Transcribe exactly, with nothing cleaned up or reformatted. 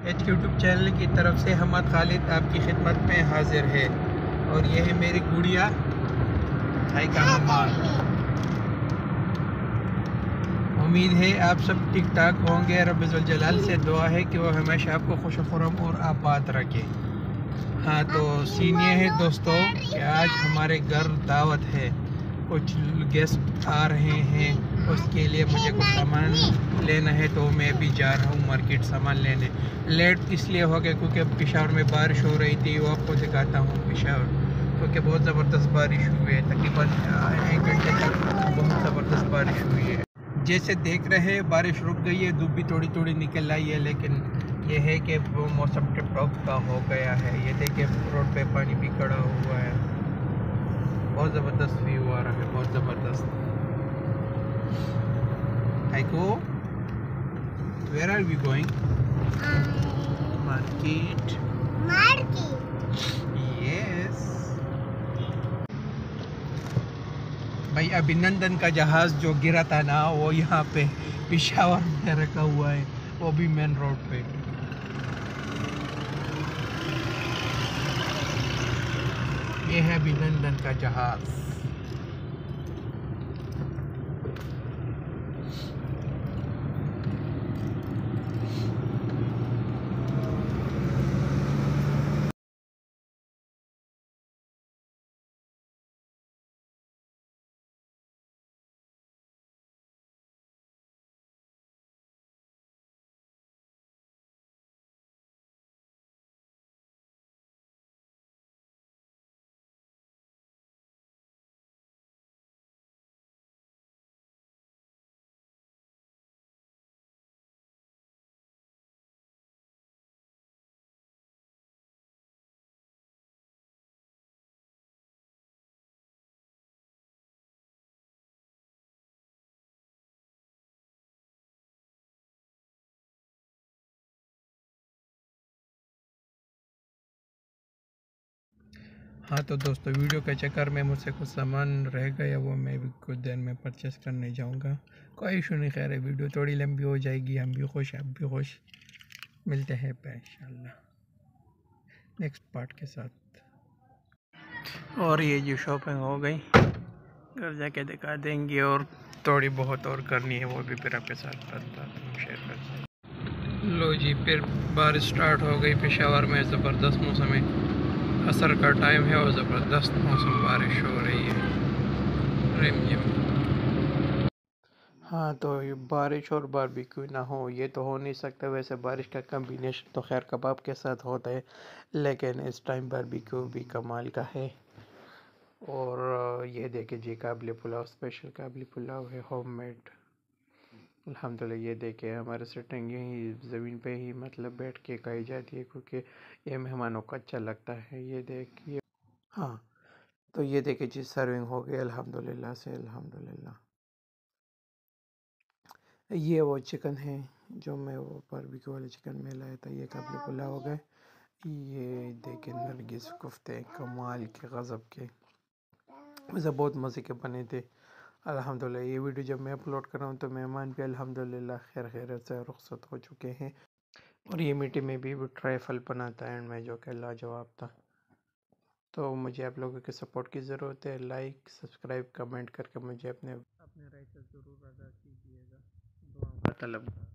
H YouTube channel की तरफ से हमद खालिद आपकी खिदमत में हाजिर है। और ये है मेरी गुड़िया हाय का हमार। उम्मीद है आप सब ठीक ठाक होंगे। रब्बुल जलाल से दुआ है कि वो हमेशा आपको खुश खुरम और आबाद रखे। हाँ तो सीन ये है दोस्तों कि आज हमारे घर दावत है, कुछ गेस्ट आ रहे हैं, उसके लिए मुझे कुछ सामान लेना है तो मैं भी जा रहा हूँ मार्केट सामान लेने। लेट इसलिए हो गया क्योंकि पेशावर में बारिश हो रही थी। वो आपको दिखाता हूँ पेशावर, क्योंकि बहुत ज़बरदस्त बारिश हुई है। तकरीबन एक घंटे तक बहुत ज़बरदस्त बारिश हुई है। जैसे देख रहे हैं बारिश रुक गई है, धूप भी थोड़ी थोड़ी निकल आई है, लेकिन ये है कि वो मौसम टिप टॉप का हो गया है। ये देखिए रोड पे पानी भी खड़ा हुआ है, बहुत ज़बरदस्त व्यू आ रहा है, बहुत ज़बरदस्त। हाइको, where are we going? Market. Market yes भाई। अभिनंदन का जहाज़ जो गिरा था ना, वो यहाँ पे पेशावर में रखा हुआ है, वो भी मेन रोड पे। ये है अभिनंदन का जहाज़। हाँ तो दोस्तों, वीडियो के चक्कर में मुझसे कुछ सामान रह गया, वो मैं भी कुछ देर में परचेस करने जाऊंगा। कोई इशू नहीं, खैर है, वीडियो थोड़ी लंबी हो जाएगी, हम भी खुश, आप भी खुश। मिलते हैं इंशाल्लाह नेक्स्ट पार्ट के साथ। और ये जो शॉपिंग हो गई, घर जाके दिखा देंगे, और थोड़ी बहुत और करनी है, वो भी फिर आपके साथ बात शेयर करते हैं। लो जी, फिर बारिश स्टार्ट हो गई पेशावर में। ज़बरदस्त मौसम है, असर का टाइम है और ज़बरदस्त मौसम, बारिश हो रही है रिमझिम। हाँ तो ये बारिश और बारबेक्यू ना हो ये तो हो नहीं सकता। वैसे बारिश का कम्बिनेशन तो खैर कबाब के साथ होता है, लेकिन इस टाइम बारबेक्यू भी कमाल का है। और ये देखिए जी, काबली पुलाव, स्पेशल काबली पुलाव है, होममेड अल्हम्दुलिल्लाह। ये देखिए हमारे सेटिंग यही ज़मीन पे ही मतलब बैठ के खाई जाती है, क्योंकि ये मेहमानों को अच्छा लगता है। ये देखिए, हाँ तो ये देखिए जी, सर्विंग हो गई अल्हम्दुलिल्लाह से, अल्हम्दुलिल्लाह। ये वो चिकन है जो मैं वो बारबेक्यू वाले चिकन में लाया था। ये काबली पुलाव हो गए। ये देखिए नरगिस कोफ्ते, कमाल के, गज़ब के, वैसे बहुत मज़े के बने थे अल्हम्दुलिल्लाह। ये वीडियो जब मैं अपलोड कर रहा हूँ तो मेहमान भी अल्हम्दुलिल्लाह खैर खैर से रुखसत हो चुके हैं। और ये मीठे में भी वो ट्राइफल बनाता है एंड में, जो कि लाजवाब था। तो मुझे आप लोगों के सपोर्ट की ज़रूरत है। लाइक, सब्सक्राइब, कमेंट करके मुझे अपने अपने राय से ज़रूर अदा कीजिएगा। दुआ का तलब।